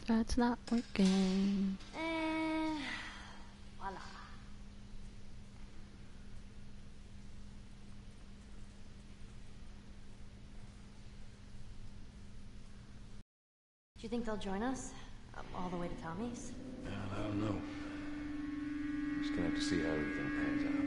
That's not working. And voila. Do you think they'll join us? All the way to Tommy's? I don't know. Just gonna have to see how everything pans out.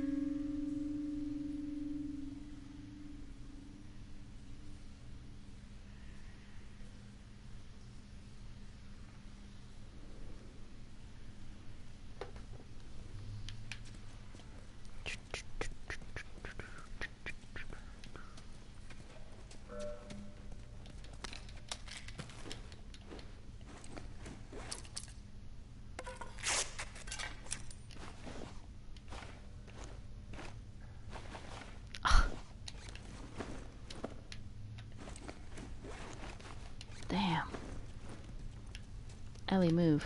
Damn. Ellie, move.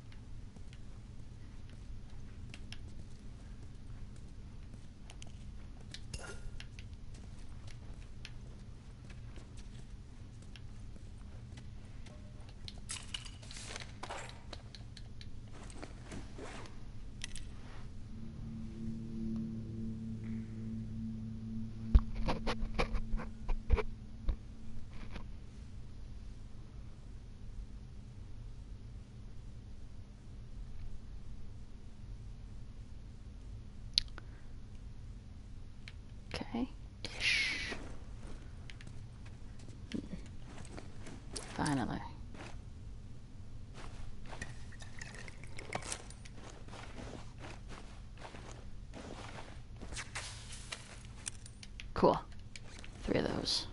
Okay. Ish. Finally. Cool. 3 of those.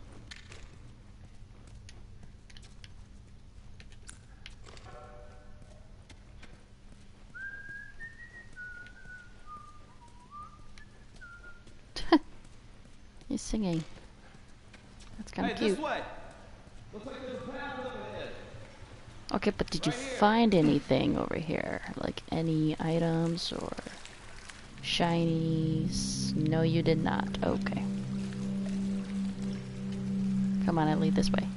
He's singing. That's kind of cute. This way. Looks like there's a path up ahead. Okay, but did you find anything over here? Like any items or shinies? No, you did not. Okay. Come on, Ellie, this way.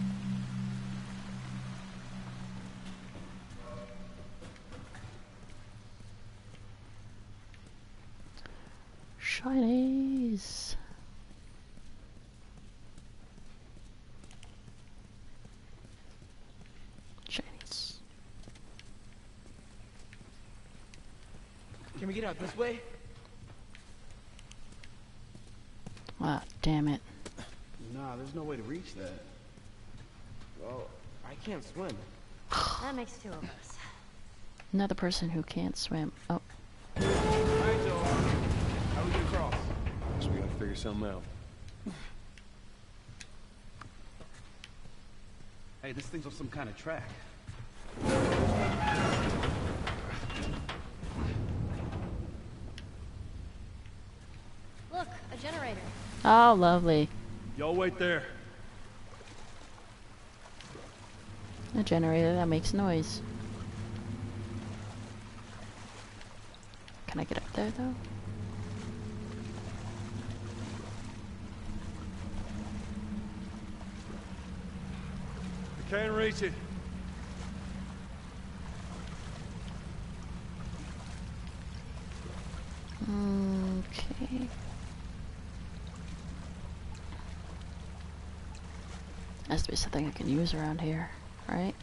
Shinies. Shinies. Can we get out this way? Ah, damn it. Nah, there's no way to reach that. Well, I can't swim. That makes 2 of us. Another person who can't swim. Oh. Alright, Joel. How we gonna cross? Guess we gotta figure something out. Hey, this thing's on some kind of track. Look, a generator. Oh, lovely. Y'all wait there. A generator that makes noise. Can I get up there, though? I can't reach it. Okay. Has to be something I can use around here, right?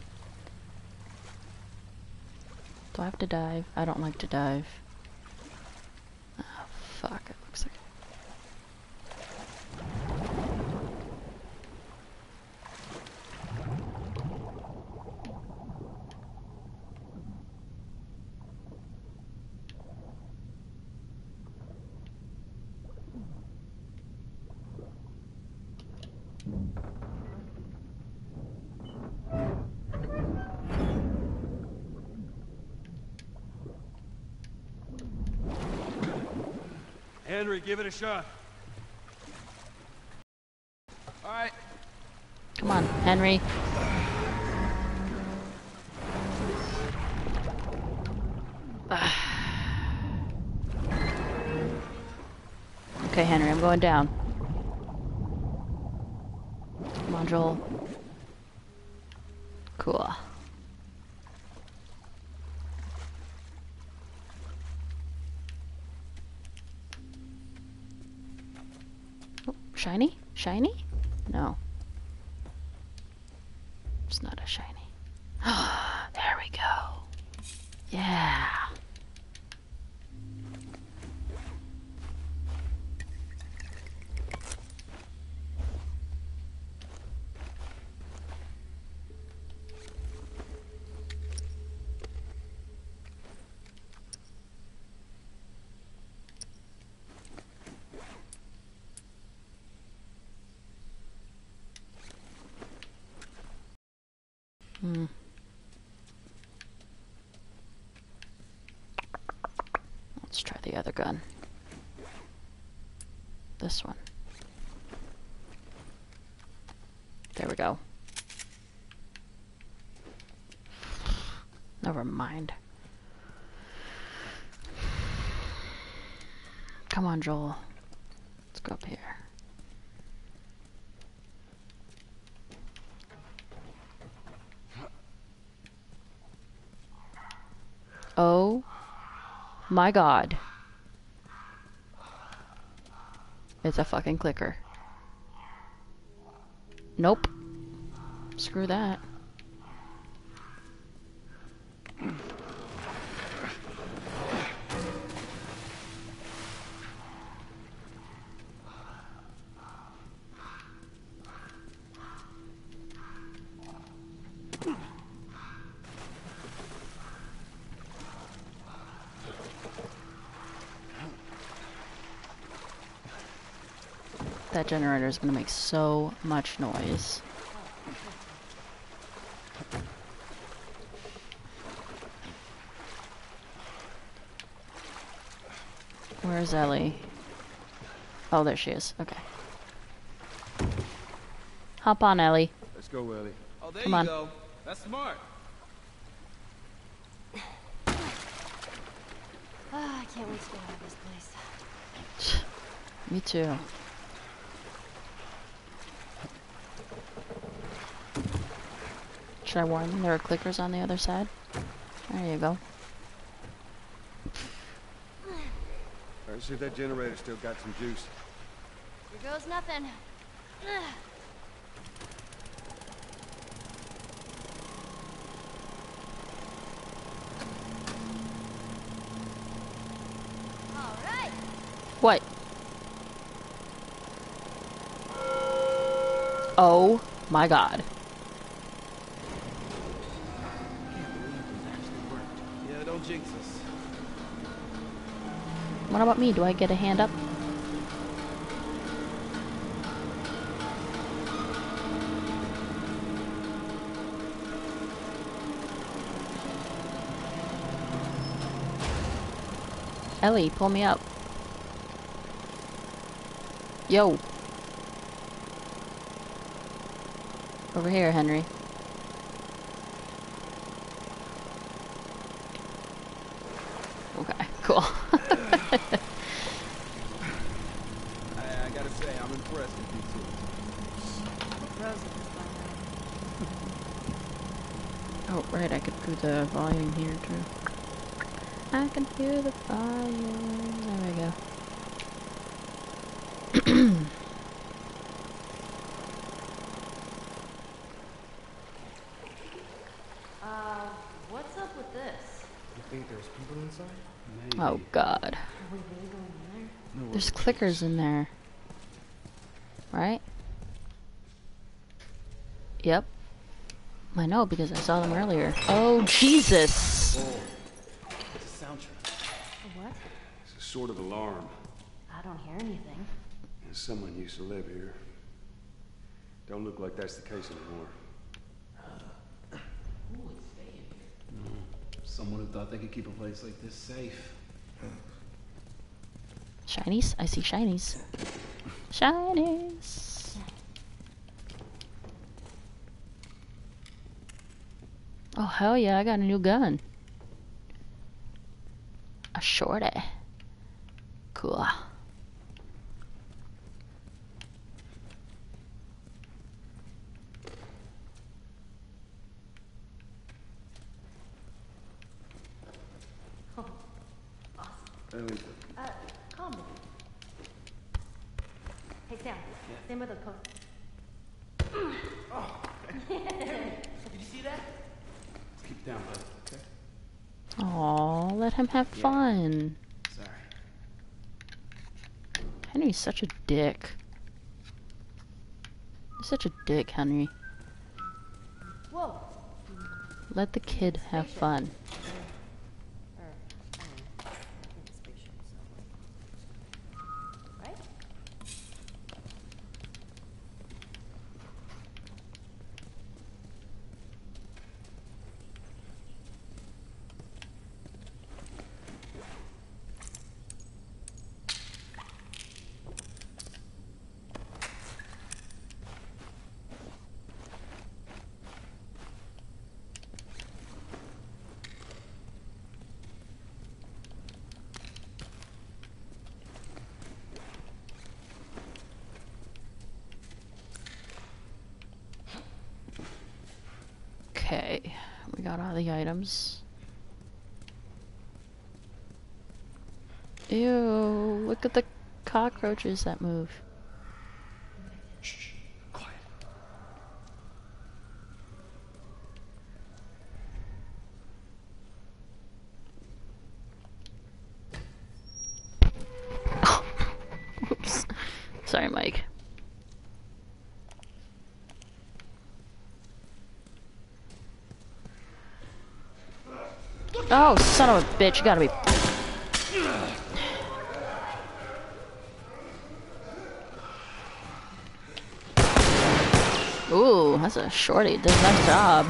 Do I have to dive? I don't like to dive. Oh, fuck. It looks like... Henry, give it a shot. Alright. Come on, Henry. Okay, Henry, I'm going down. Come on, Joel. Cool. Shiny? Shiny? No. It's not a shiny. There we go. Yeah. Hmm. Let's try the other gun. This one. There we go. Never mind. Come on, Joel. Let's go up here. Oh my god. It's a fucking clicker. Nope. Screw that. That generator is going to make so much noise. Where's Ellie? Oh, there she is. Okay. Hop on, Ellie. Let's go, Ellie. Oh, there Come you on. go. That's smart. I can't wait to get out of this place. Me too. Should I warn them there are clickers on the other side? There you go. All right, see if that generator still got some juice. Here goes nothing. All right. What? Oh my god. Yeah, don't jinx us. What about me? Do I get a hand up? Ellie, pull me up. Yo. Over here, Henry. Okay, cool. I gotta say, I'm impressed with you two. Oh, right, I could do the volume here, too. I can hear the volume. There we go. What's up with this? You think there's people inside? Maybe. Oh, God. Are we really going in there? No, There's clickers in there. Right? Yep. I know, because I saw them earlier. Oh, Jesus! it's a soundtrack. A what? It's a sort of alarm. I don't hear anything. Someone used to live here. Don't look like that's the case anymore. Someone who thought they could keep a place like this safe. Shinies? I see shinies. Shinies! Oh, hell yeah, I got a new gun. A shorty. Cool. Ellie, Calm down. Hey, Sam. Yeah. Same with the post. Oh, okay. Did you see that? Let's keep it down, bud. Okay. Aw, let him have fun. Sorry. Henry's such a dick. You're such a dick, Henry. Whoa. Let the kid have fun. Or, I don't know. I think it's spaceship, so. Right? Okay, we got all the items. Ew, look at the cockroaches that move. Shh. Quiet. Oops. Sorry, Mike. Oh, son of a bitch, you gotta be... Ooh, that's a shorty. Did a nice job.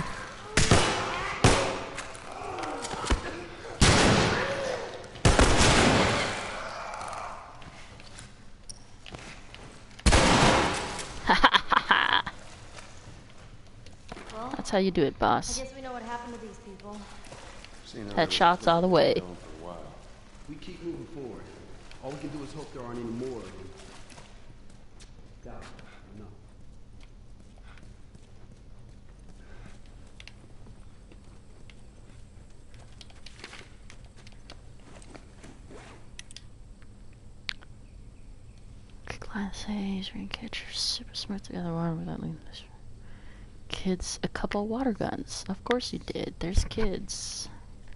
Well, That's how you do it, I boss. guess we know what happened to these people. Seen how Headshots all the way. going for a while. We keep moving forward. All we can do is hope there aren't any more of them. Doubt it. No. Class A's, ring catchers, super smart together water without leaving this. Kids, a couple of water guns. Of course you did. There's kids.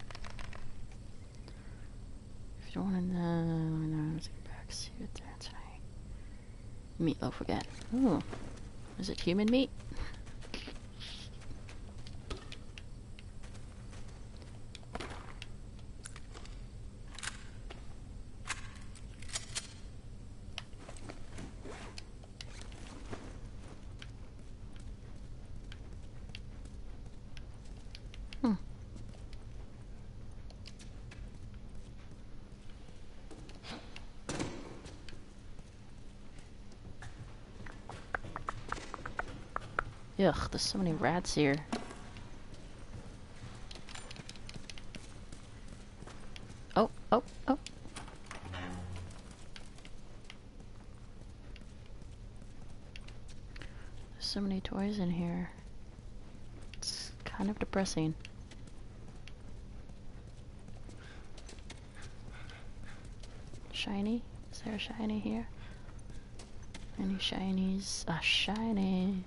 If you don't want to know, let me know. Let's get back. See you there tonight. Meatloaf again. Ooh. Is it human meat? Ugh, there's so many rats here. Oh, oh, oh. There's so many toys in here. It's kind of depressing. Shiny? Is there a shiny here? Any shinies? A shiny.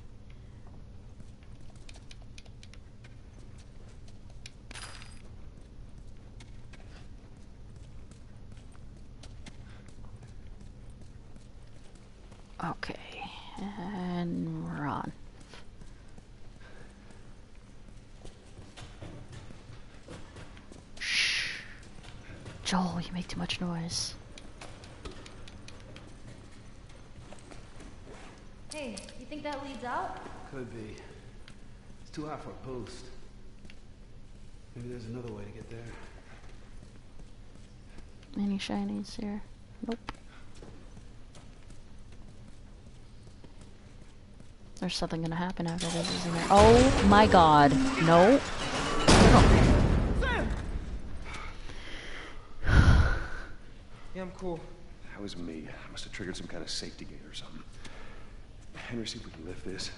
Okay, and we're on. Shh. Joel, you make too much noise. Hey, you think that leads out? Could be. It's too high for a boost. Maybe there's another way to get there. Any shinies here? Nope. There's something gonna happen after this, isn't there? Oh my god. No. Yeah, I'm cool. That was me. I must have triggered some kind of safety gate or something. Henry, see if we can lift this.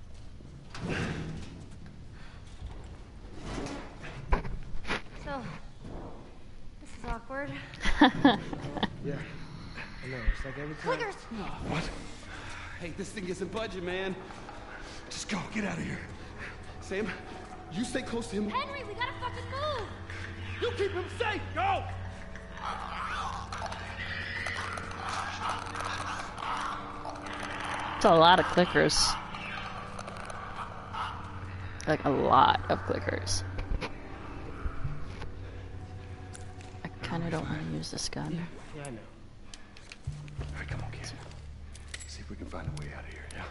So, this is awkward. Yeah. I know. It's like every time. Clickers! What? Hey, this thing isn't budging, man. Just go, get out of here. Sam, you stay close to him. Henry, we gotta fucking move! You keep him safe. Go! It's a lot of clickers. Like a lot of clickers. I kind of don't want to use this gun. Yeah, I know. All right, come on, kid. See if we can find a way out of here, yeah?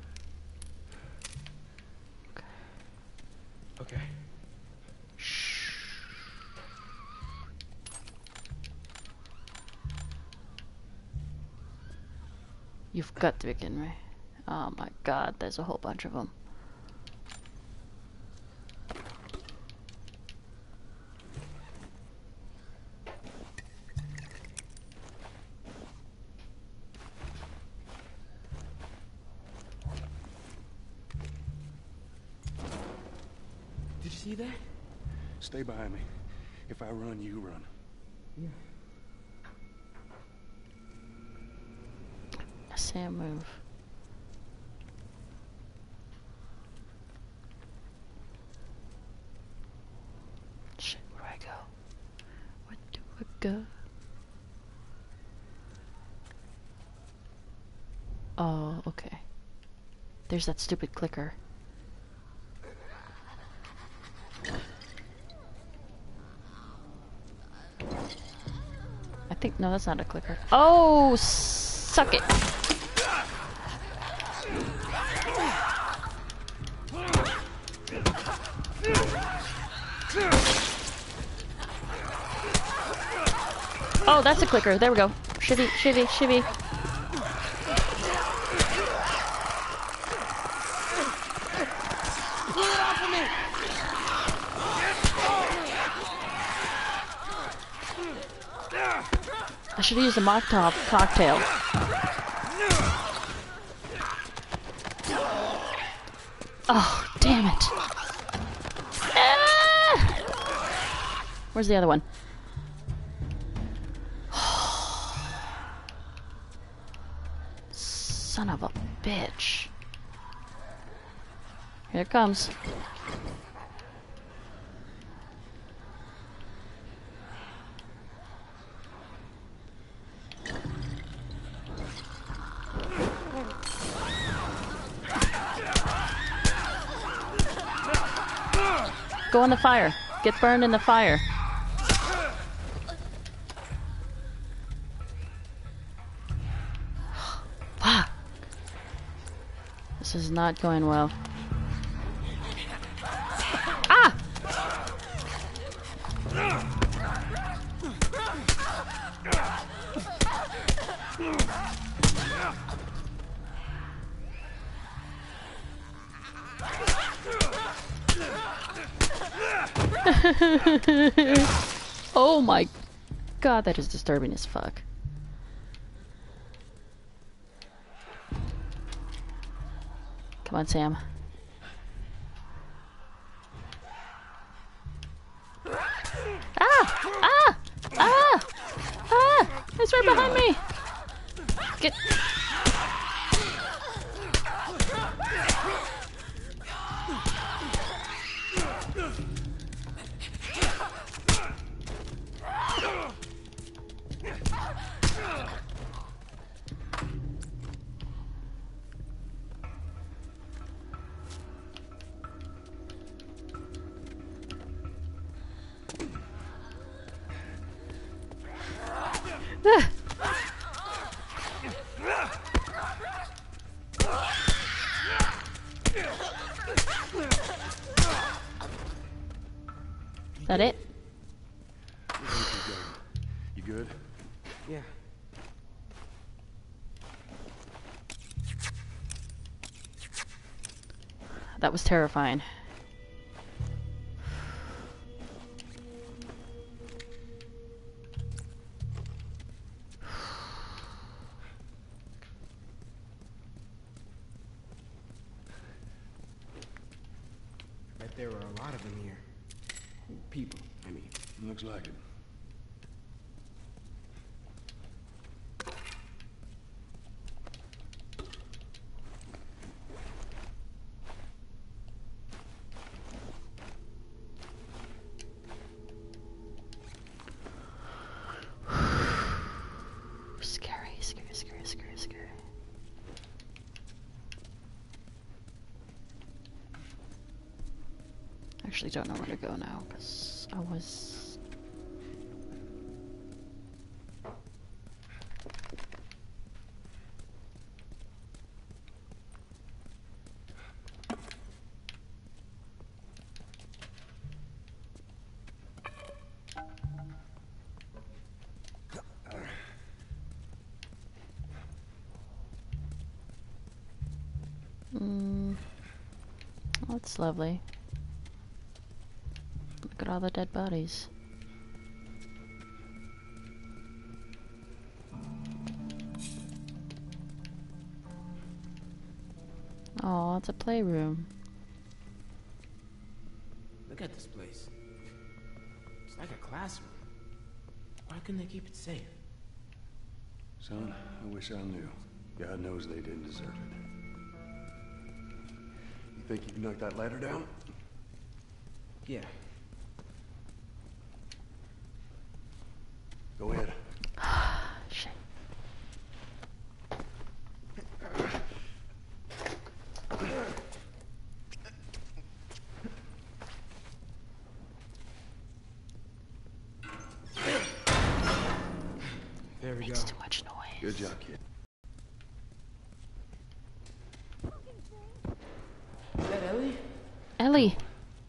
Okay. You've got to be kidding me. Oh my god, there's a whole bunch of them. Did you see that? Stay behind me. If I run, you run. Yeah. Sam, move. Shit, where do I go? Where do I go? Oh, okay. There's that stupid clicker. I think, no, that's not a clicker. Oh, suck it. Oh, that's a clicker. There we go. Shivvy, shivvy, shivvy. I should have used a Molotov cocktail. Oh, damn it. Ah! Where's the other one? Son of a bitch. Here it comes. Go in the fire. Get burned in the fire. Fuck. This is not going well. Ah! Oh my god, that is disturbing as fuck. Come on, Sam. Ah! Ah! Ah! Ah! It's right behind me! Get... Is that it? You good? Yeah. That was terrifying. Bet there were a lot of them here. People, I mean. Looks like it. actually don't know where to go now, because I was... Oh, that's lovely. Look at all the dead bodies. Oh, it's a playroom. Look at this place. It's like a classroom. Why couldn't they keep it safe? Son, I wish I knew. God knows they didn't deserve it. You think you can knock that ladder down? Yeah. Go ahead. Shit. There we Makes go. too much noise. Good job, kid. Is that Ellie? Ellie!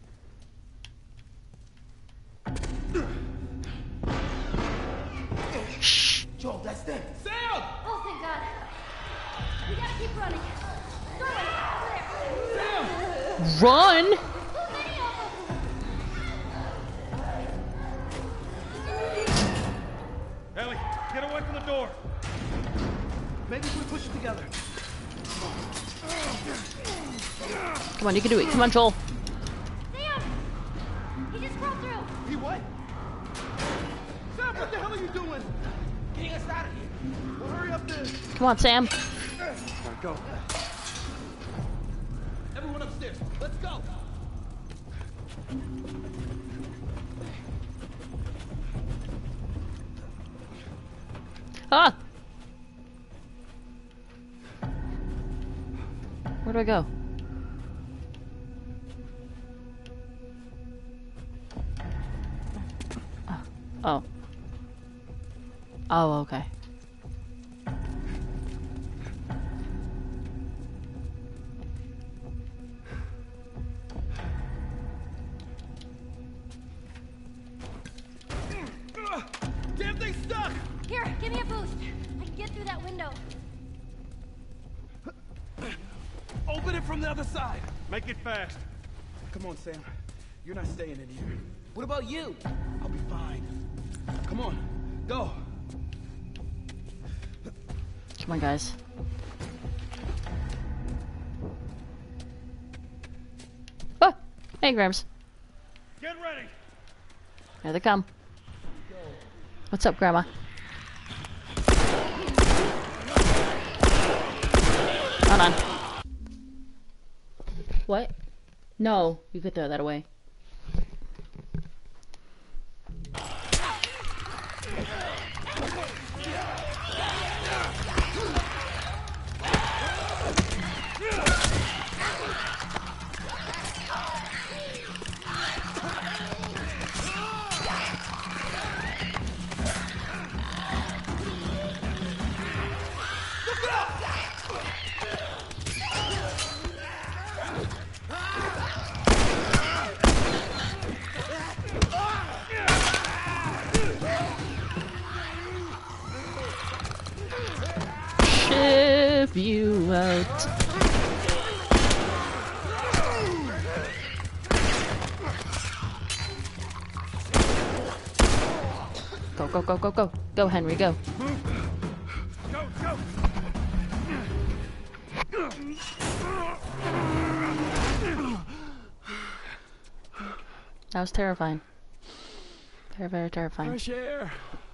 Shh! Joel, that's them. Sam! Oh, thank God. We gotta keep running. Sterling, over there. Run! Too many of them. Ellie, get away from the door. Maybe if we push it together. Come on, you can do it. Come on, Joel. Sam! He just crawled through. He what? Sam, what the hell are you doing? Getting us out of here. Well, hurry up then. Come on, Sam. All right, go. Everyone upstairs. Let's go. Ah! Where do I go? Oh. Oh, okay. Damn thing stuck! Here, give me a boost. I can get through that window. Open it from the other side. Make it fast. Come on, Sam. You're not staying in here. What about you? I'll be fine. Come on, go. Come on, guys. Oh! Hey, Grams. Get ready. Here they come. What's up, Grandma? Hold on. What? No, you could throw that away. Shift you out. Go, go, go, go, go. Go, Henry, go. Go, go. That was terrifying. Very, very terrifying. Fresh air.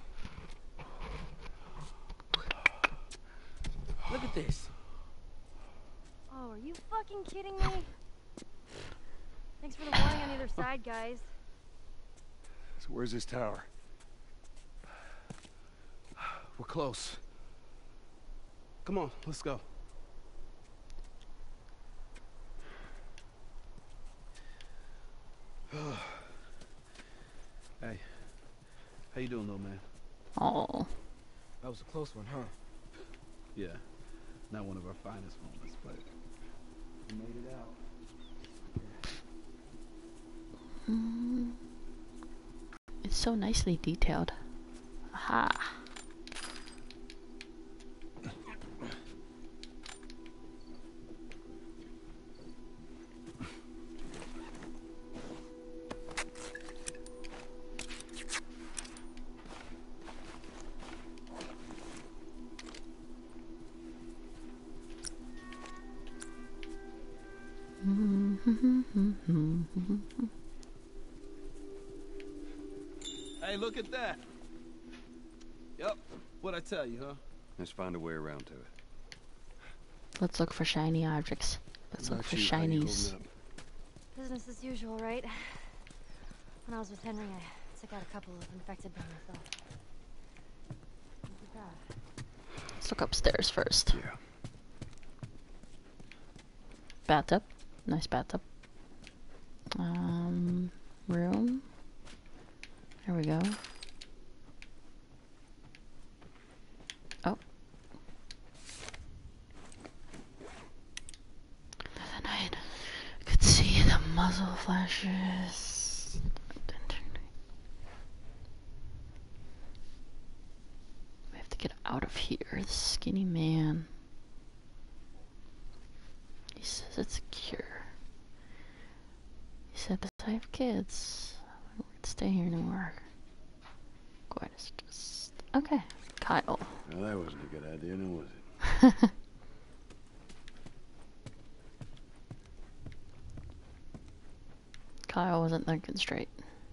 Look at this. Oh, are you fucking kidding me? Thanks for the warning on either side, guys. So where's this tower? We're close. Come on, let's go. How you doing, little man? Oh, That was a close one, huh? Yeah. Not one of our finest moments, but we made it out. it's so nicely detailed. Aha. Hey, look at that. Yep. What'd I tell you, huh? Let's find a way around to it. Let's look for shiny objects. Let's look for shinies. Business as usual, right? When I was with Henry, I took out a couple of infected by myself. Look at that. Let's look upstairs first. Yeah. Bathtub. Nice bathtub. Room. There we go. Oh. The night. I could see the muzzle flashes. We have to get out of here. The skinny man. He says it's secure. He said that I have kids. I don't get to stay here anymore. Quite just okay. Kyle. Well, that wasn't a good idea, now was it? Kyle wasn't thinking straight.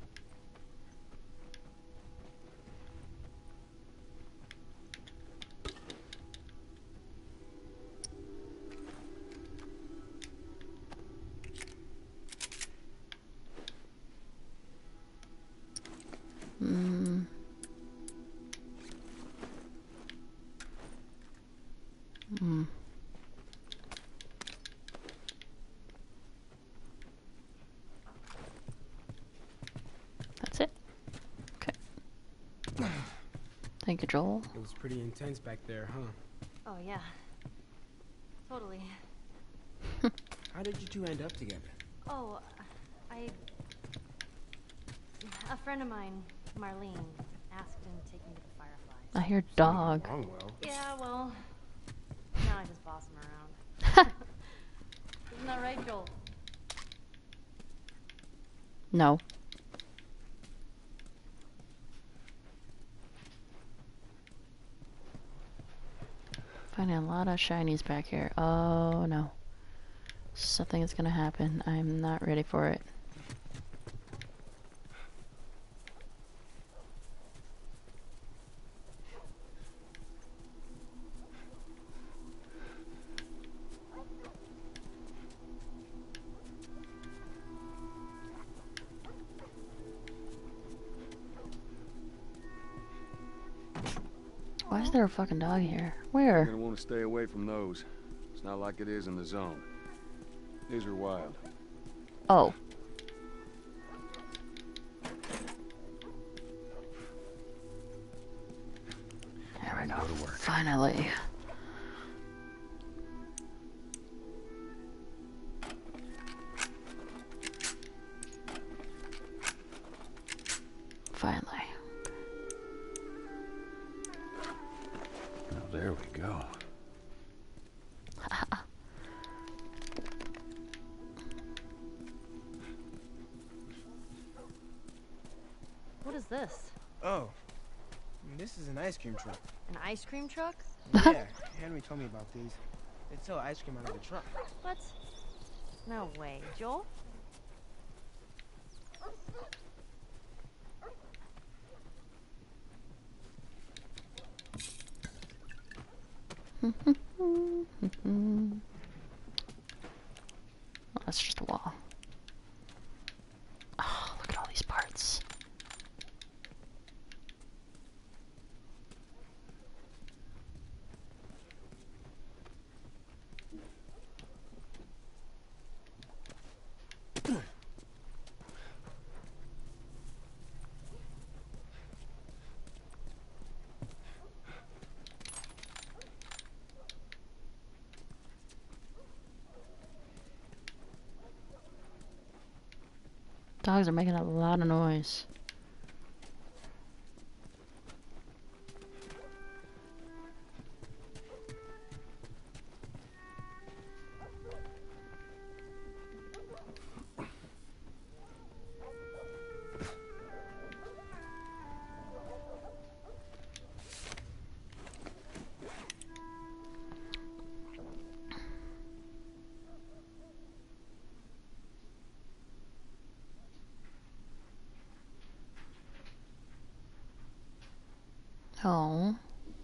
That's it? Okay. Thank you, Joel. It was pretty intense back there, huh? Oh, yeah. Totally. How did you two end up together? Oh, a friend of mine, Marlene, asked him to take me to the Fireflies. I hear dog. Wrong, well. Yeah, well, now I just boss him around. Isn't that right, Joel? No. Finding a lot of shinies back here. Oh no. Something is gonna happen. I'm not ready for it. Why is there a fucking dog here? You're Where? gonna want to stay away from those. It's not like it is in the zone. These are wild. Oh. There we go. Go to work. Finally. Finally. Now there we go. What is this? Oh. This is an ice cream truck. An ice cream truck? Yeah, Henry told me about these. They sell ice cream out of the truck. What? No way. Joel? Oh, that's just a wall. Oh, look at all these parts. Dogs are making a lot of noise. Oh.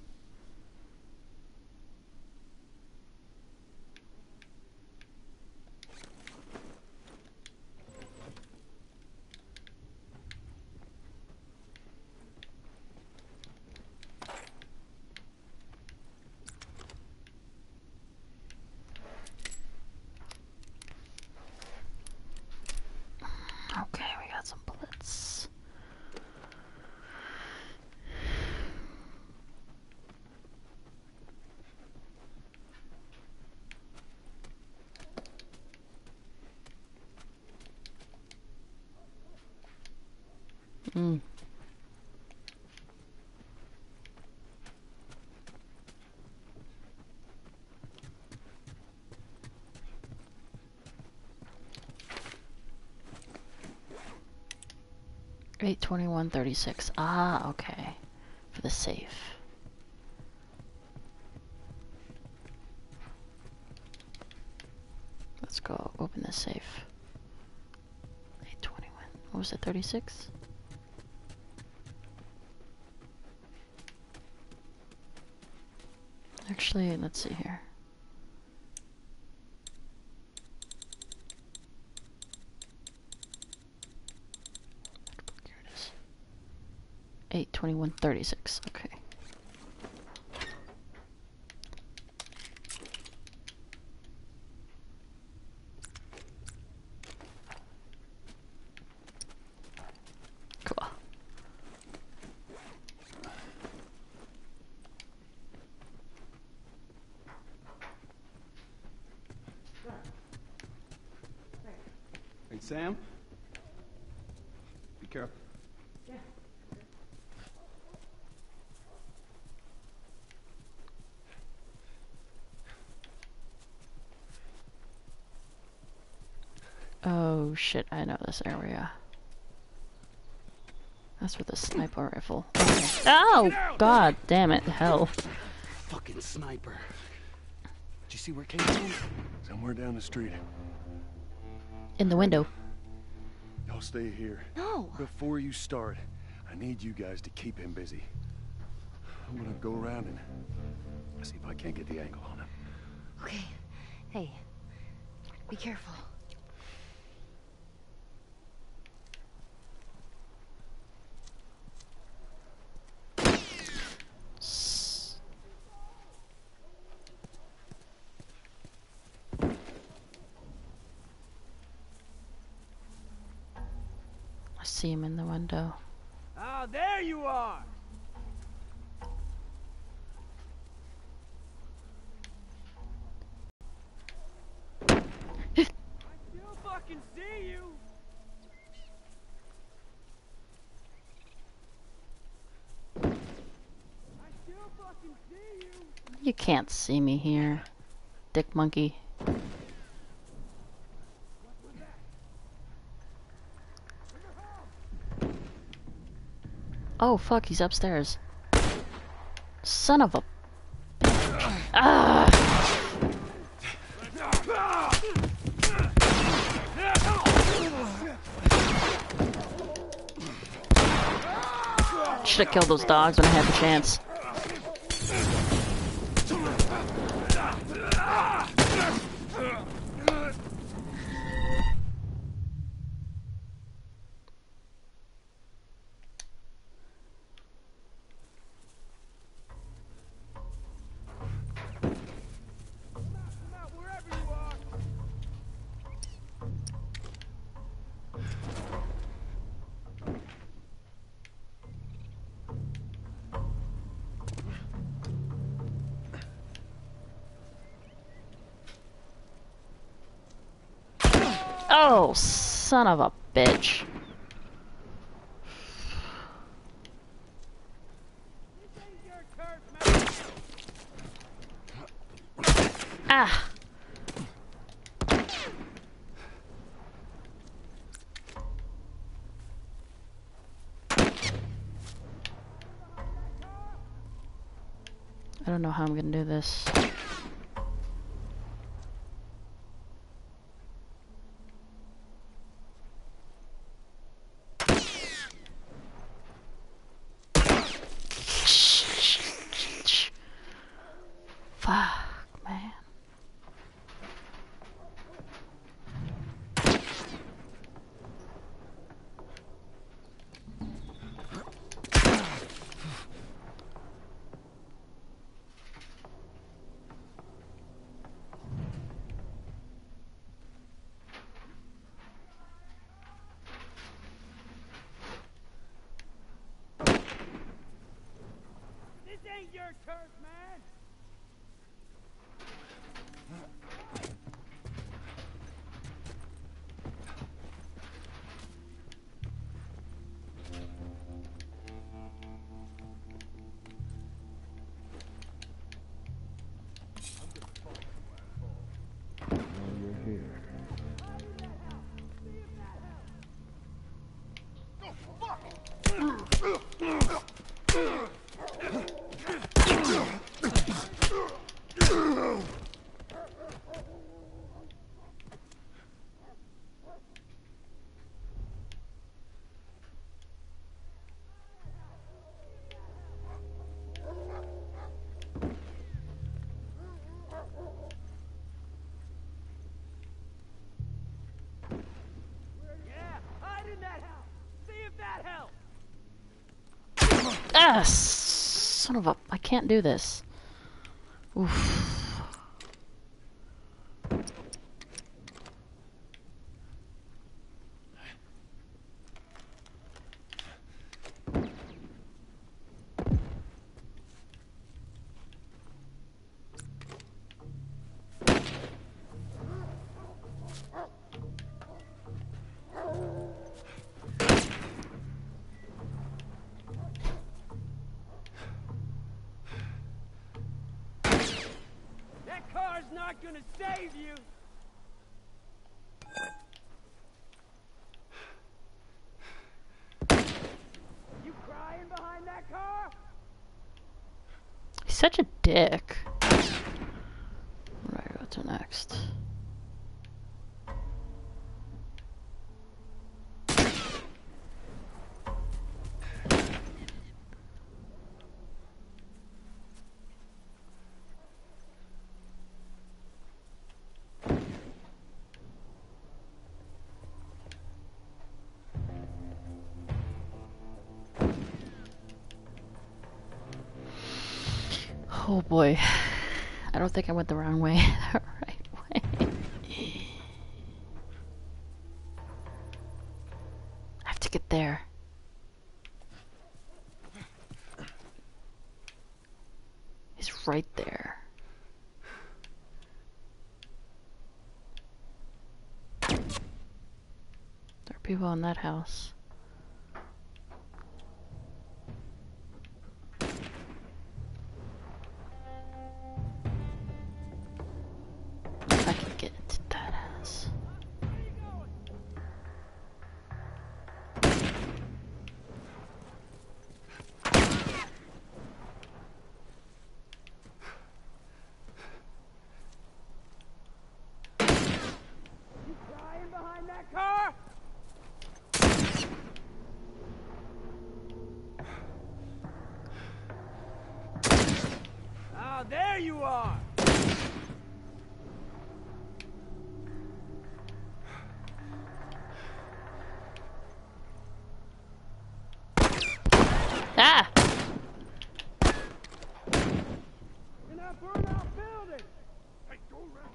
Okay, we got some bullets. Mm. $821.36. Ah, okay. For the safe. Let's go open the safe. 821. What was it, 36? Actually, let's see here. Here it is. 821.36. Okay. Cool. Hey, Sam? Be careful. Oh shit, I know this area. That's with a sniper rifle. Okay. Oh, god damn it, hell. Fucking sniper. Did you see where it came from? Somewhere down the street. In the window. Y'all stay here. No. Before you start, I need you guys to keep him busy. I'm gonna go around and see if I can't get the angle on him. Okay. Hey. Be careful. I see him in the window. Ah, there you are! I still fucking see you! I still fucking see you! You can't see me here, dick monkey. Oh fuck, he's upstairs. Son of a bitch. Ah! Should have killed those dogs when I had the chance. Oh, Son of a bitch. Ah! I don't know how I'm gonna do this. Fuck, man. This ain't your turf, man! Yeah, hide in that house! See if that helps! Ah, son of a... I can't do this. Oof. That car's not gonna save you! You crying behind that car? He's such a dick. Where do I go to next? Oh boy. I don't think I went the wrong way. The right way. I have to get there. He's right there. There are people in that house. If I can get into that house. You crying behind that car? Ah, there you are! Ah! In that burnout building! Hey, go around!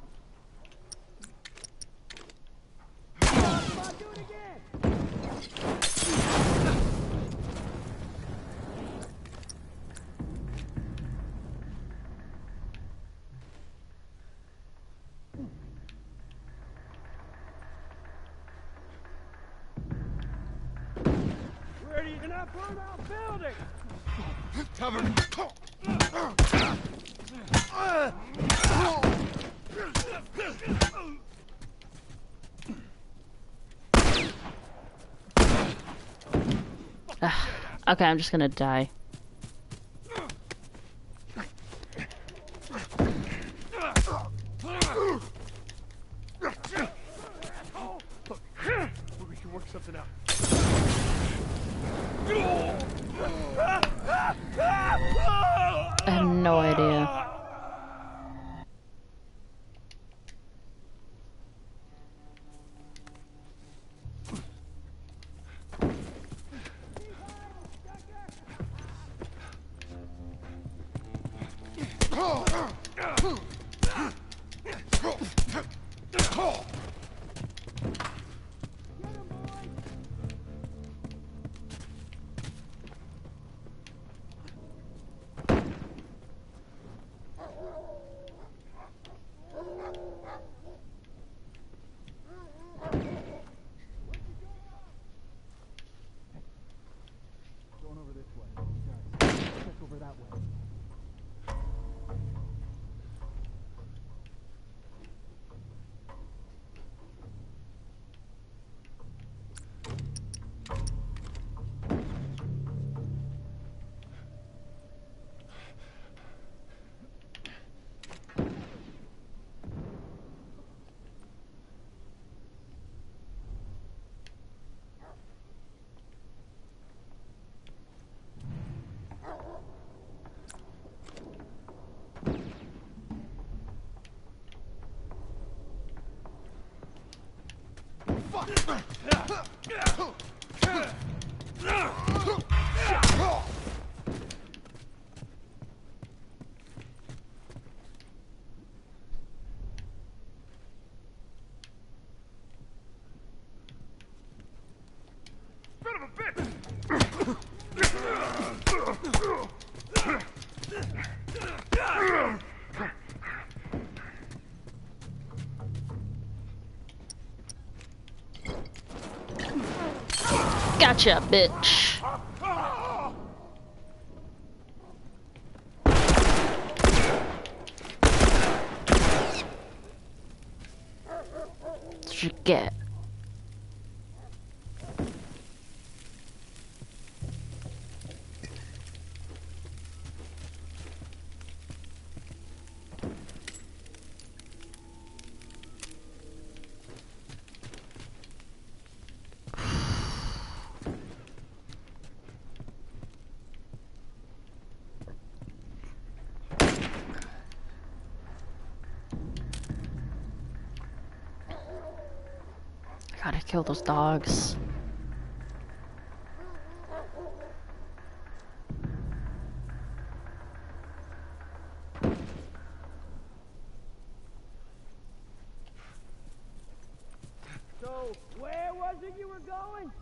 Come on, do it again! that burnt-out building! Okay, I'm just gonna die. We can work something out. I have no idea. Going over this way. Guys, check over that way. Gotcha, bitch. That's what you get. Gotta kill those dogs. So, where was it you were going?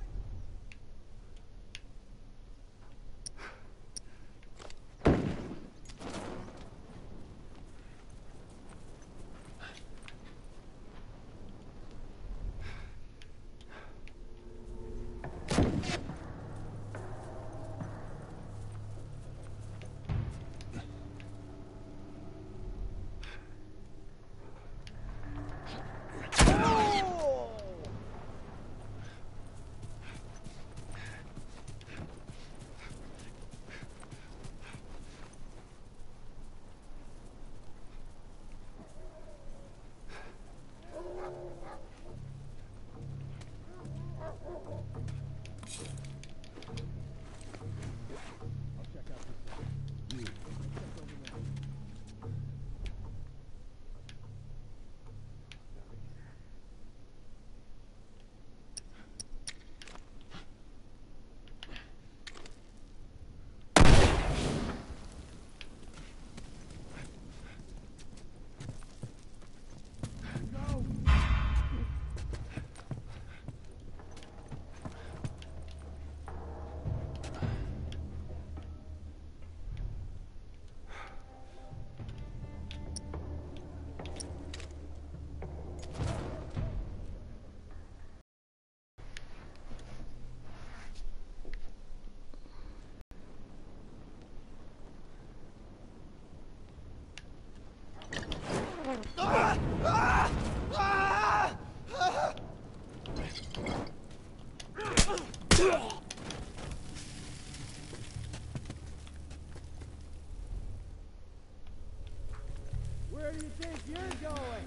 Where do you think you're going?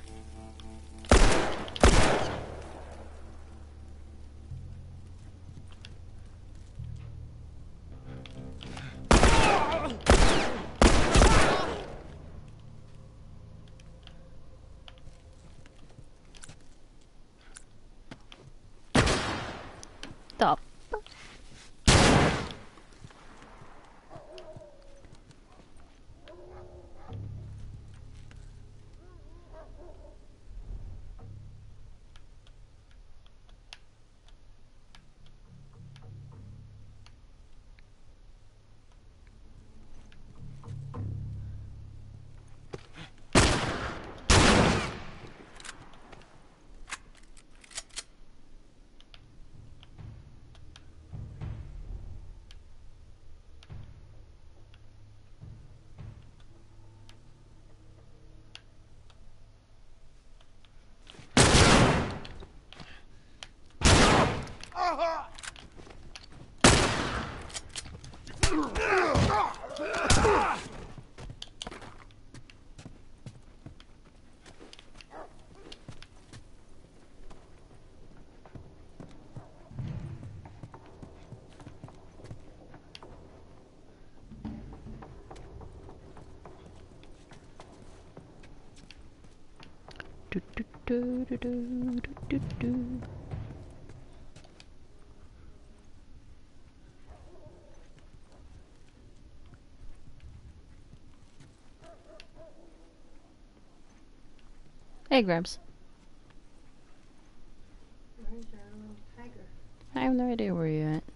Stop. Do, do, do, do, do, do, do. Hey, Gramps. Where's your little tiger? I have no idea where you're at.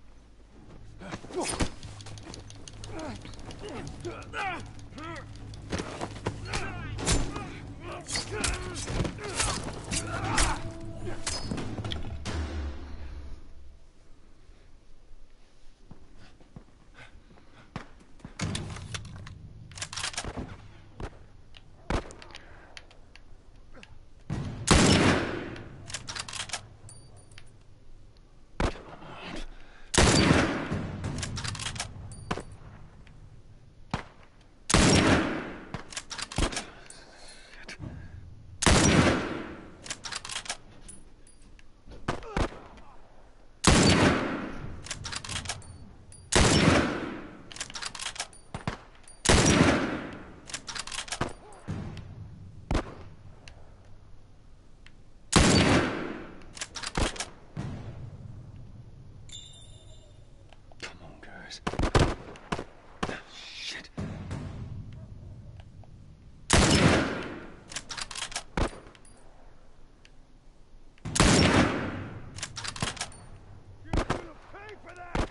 Come on, guys. Shit. You're gonna pay for that!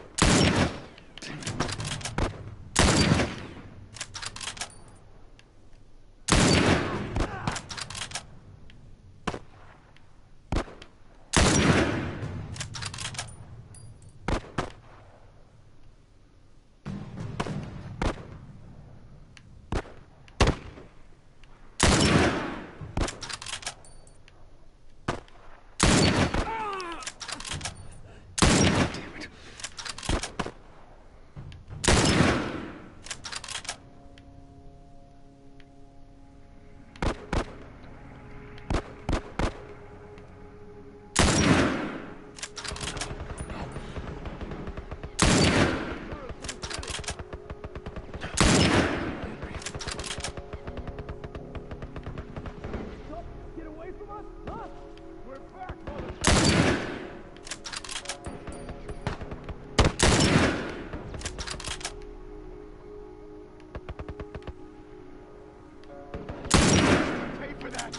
Get away from us? Huh? We're back, motherfucker! Pay for that!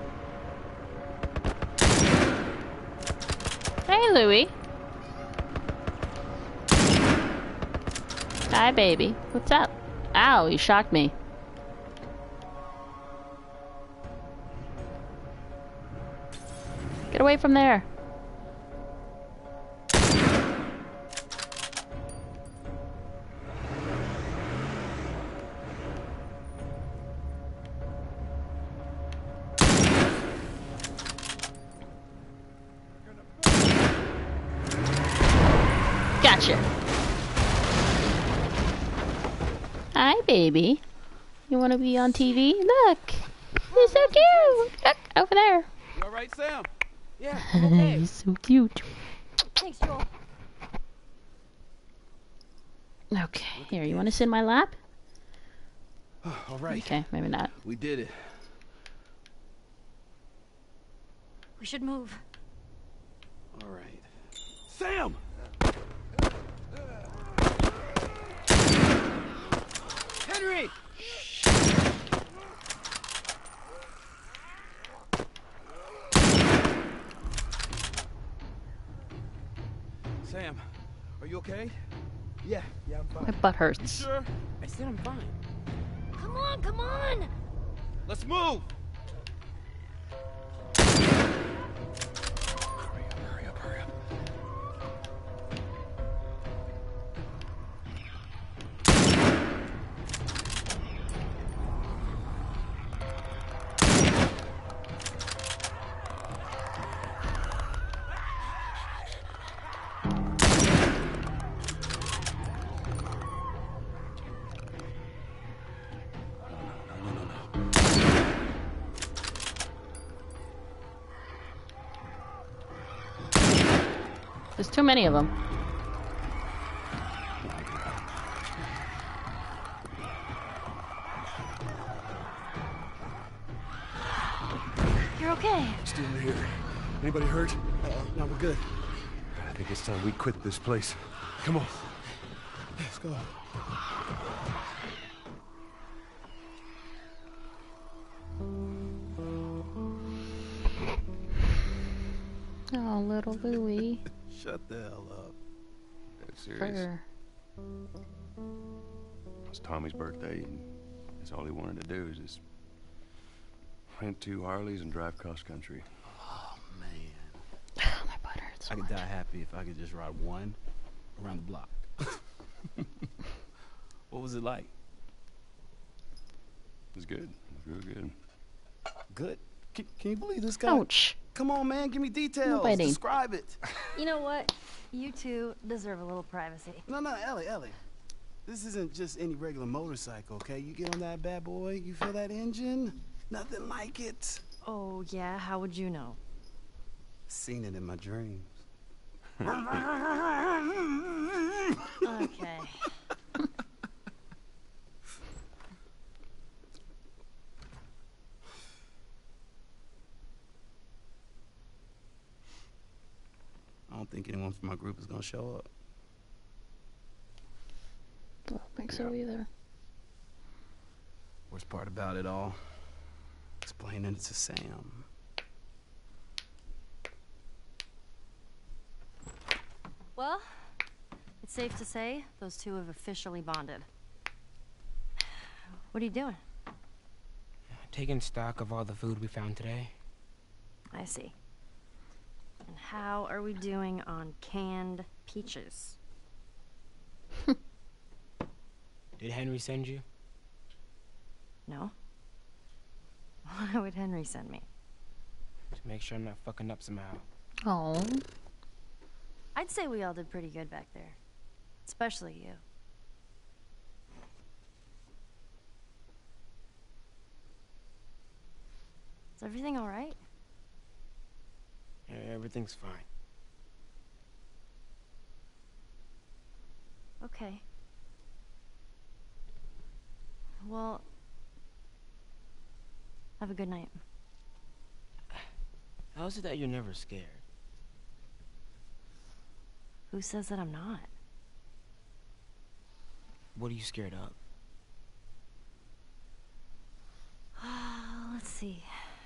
Hey, Louie. Hi, baby. What's up? Ow, you shocked me. Get away from there. Gotcha. Hi, baby. You want to be on TV? Look. You're so cute. Look, over there. You all right, Sam? Yeah, I'm okay. He's so cute. Thanks, Joel. Okay, here, you want to sit in my lap? All right. Okay, maybe not. We did it. We should move. All right. Sam! Henry! Sam, are you okay? Yeah, I'm My fine. butt hurts. Sure. I said I'm fine. Come on, come on! Let's move! Hurry up, hurry up. There's too many of them. You're okay. Still here. Anybody hurt? No, we're good. I think it's time we quit this place. Come on. Let's go. Oh, little Louie. Shut the hell up. That's serious. Fur. It's Tommy's birthday, and that's all he wanted to do is just rent 2 Harleys and drive cross country. Oh, man. My butt hurts so I could much. die happy if I could just ride one around the block. What was it like? It was good. It was real good. Good. Can you believe this guy? Ouch. Come on, man. Give me details. No biting. Describe it. You know what? You two deserve a little privacy. No, Ellie. This isn't just any regular motorcycle, okay? You get on that bad boy, you feel that engine? Nothing like it. Oh, yeah? How would you know? Seen it in my dreams. Okay. I don't think anyone from my group is gonna show up. I don't think so either. Worst part about it all, explaining it to Sam. Well, it's safe to say those two have officially bonded. What are you doing? Taking stock of all the food we found today. I see. And how are we doing on canned peaches? Did Henry send you? No? Why would Henry send me? To make sure I'm not fucking up somehow. Oh. I'd say we all did pretty good back there. Especially you. Is everything all right? Yeah, everything's fine. Okay. Well, have a good night. How is it that you're never scared? Who says that I'm not? What are you scared of? Let's see.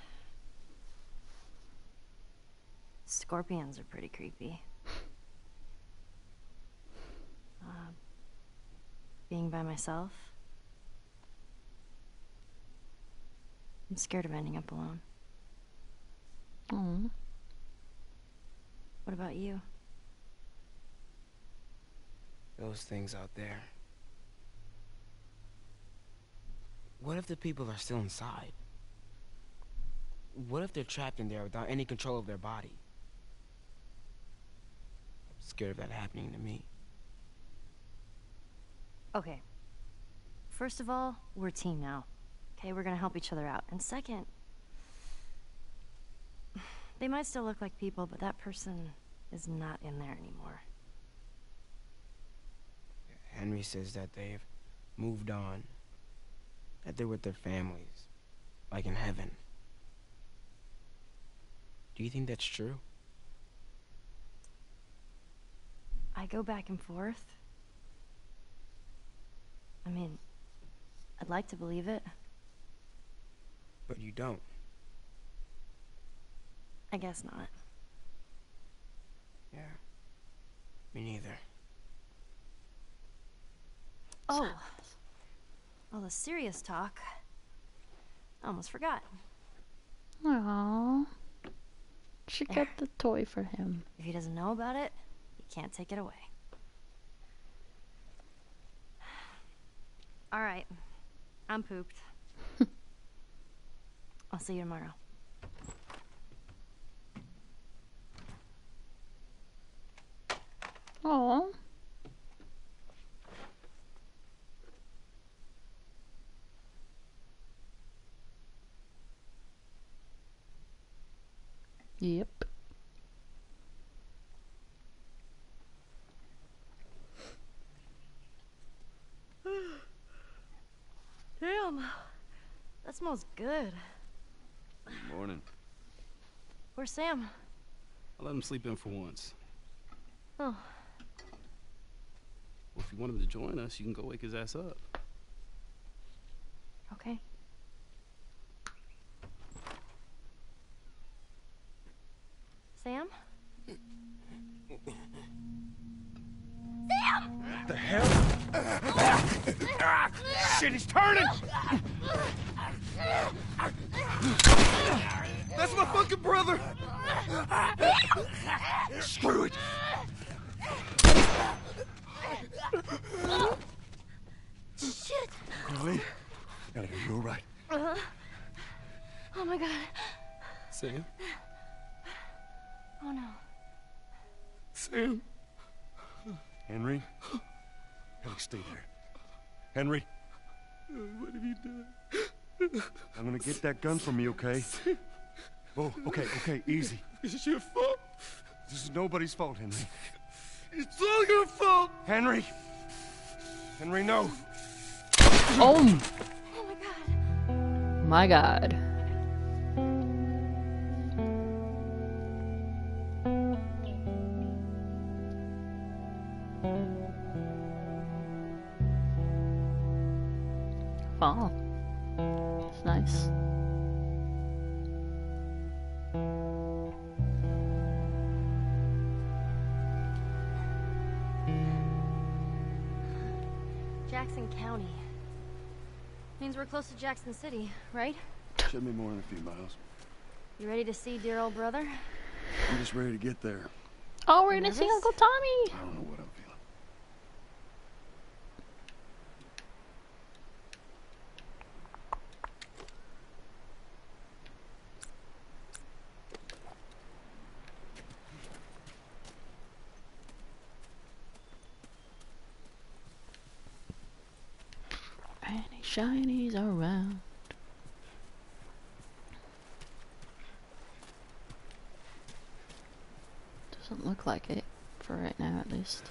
Scorpions are pretty creepy. being by myself. I'm scared of ending up alone. Oh. What about you? Those things out there. What if the people are still inside? What if they're trapped in there without any control of their body? I'm scared of that happening to me. Okay. First of all, we're a team now. Okay, we're gonna help each other out. And second, they might still look like people, but that person is not in there anymore. Henry says that they've moved on. That they're with their families. Like in heaven. Do you think that's true? I go back and forth. I mean, I'd like to believe it. But you don't. I guess not. Yeah. Me neither. Oh. All the serious talk. I almost forgot. Aww. She got the toy for him. If he doesn't know about it, he can't take it away. All right. I'm pooped. I'll see you tomorrow. Aww. Yep. Damn. That smells good. Good morning. Where's Sam? I'll let him sleep in for once. Oh. Well, if you want him to join us, you can go wake his ass up. Okay. Sam? What the hell? Shit, he's turning! That's my fucking brother! Screw it! Shit! Carly? Ellie, are you alright? Oh my god. Sam? Oh no. Sam? Henry? Ellie, stay there. Henry? What have you done? I'm gonna get that gun from you, okay? Oh, okay, easy. It's your fault. This is nobody's fault, Henry. It's all your fault. Henry! Henry, no! Oh Oh my god. my god. Wow. It's nice. Jackson County. Means we're close to Jackson City, right? Should be more than a few miles. You ready to see dear old brother? I'm just ready to get there. Oh, we're gonna see Nervous? Uncle Tommy. I don't know what I'm feeling. Any shinies around. Doesn't look like it for right now, at least.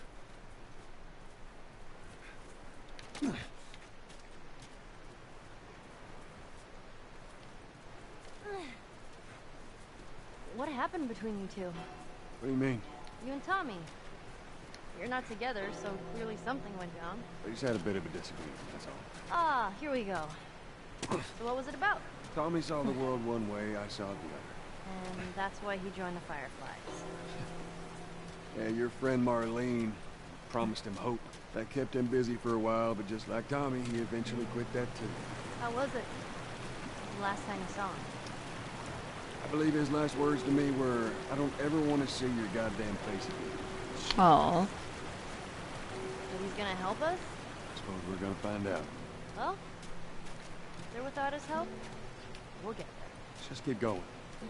What happened between you two? What do you mean? You and Tommy. You're not together, so clearly something went down. We just had a bit of a disagreement, that's all. Ah, here we go. So what was it about? Tommy saw the world one way, I saw it the other. And that's why he joined the Fireflies. Yeah, your friend Marlene, promised him hope. That kept him busy for a while, but just like Tommy, he eventually quit that too. How was it? The last time you saw him? I believe his last words to me were, I don't ever want to see your goddamn face again. Aw. But he's gonna help us? Suppose we're gonna find out. Well, there without his help, we'll get there. Let's just keep going.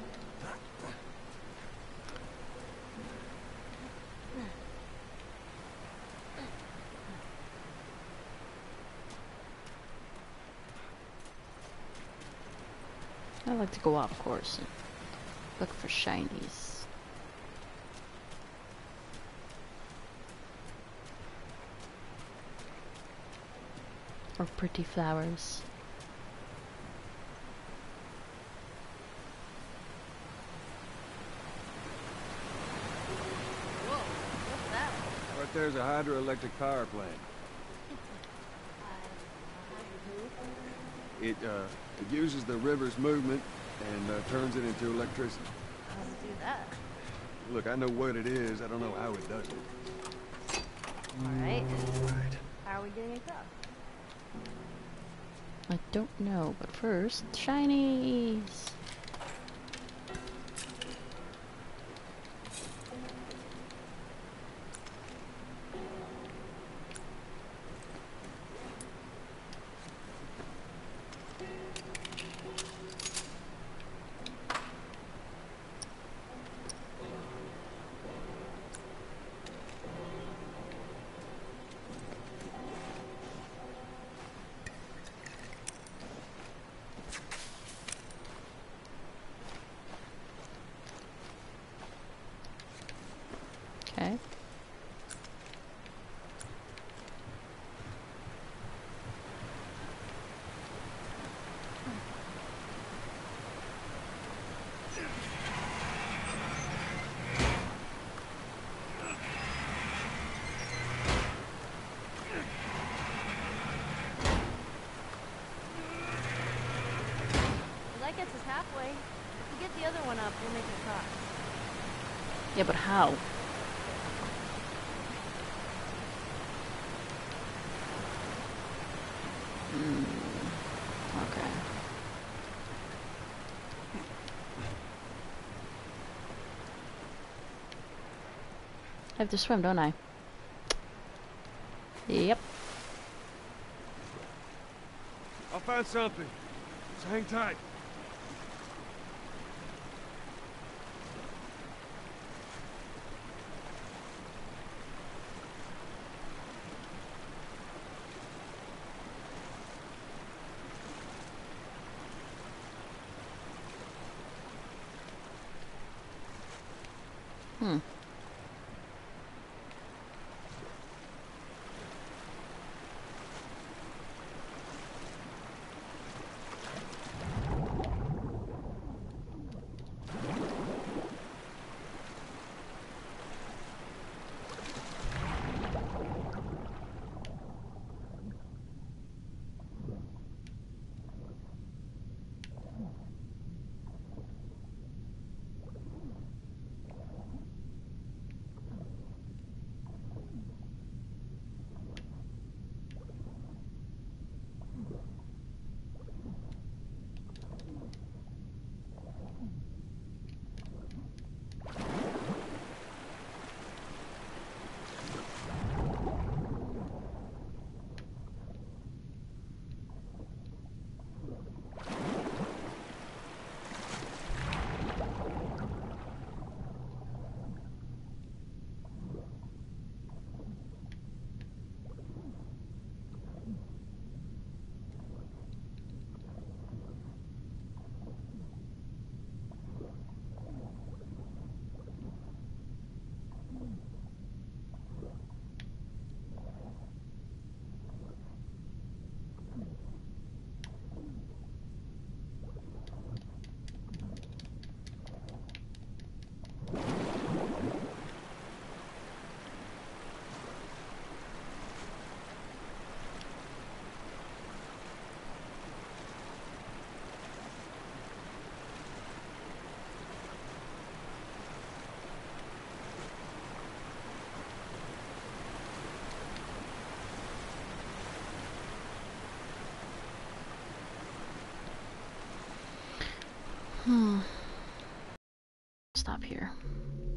I like to go off course and look for shinies. Or pretty flowers. Whoa, what's that? Right there's a hydroelectric power plant. It uses the river's movement and turns it into electricity. How does it do that? Look, I know what it is. I don't know how it does it. Alright. How are we getting across? I don't know, but first, shinies! Okay. Well, that gets us halfway. If we get the other one up, we'll make it across. Yeah, but how? Okay. I have to swim, don't I? Yep. I'll find something. Just hang tight. Hmm. Stop here.